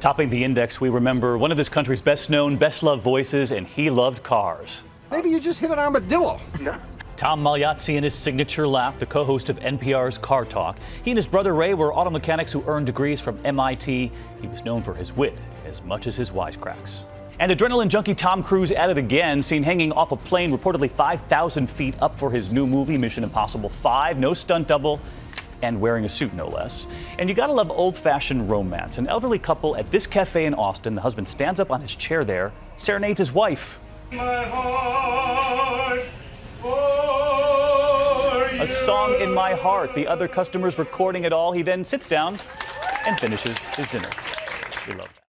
Topping the index, we remember one of this country's best known, best loved voices, and he loved cars. Maybe you just hit an armadillo. No. Tom Magliozzi and his signature laugh, the co-host of NPR's Car Talk. He and his brother Ray were auto mechanics who earned degrees from MIT. He was known for his wit as much as his wisecracks. And adrenaline junkie Tom Cruise at it again, seen hanging off a plane reportedly 5,000 feet up for his new movie, Mission Impossible 5. No stunt double, and wearing a suit, no less. And you gotta love old-fashioned romance. An elderly couple at this cafe in Austin, the husband stands up on his chair there, serenades his wife. My heart A song in my heart. The other customers recording it all. He then sits down and finishes his dinner. We love that.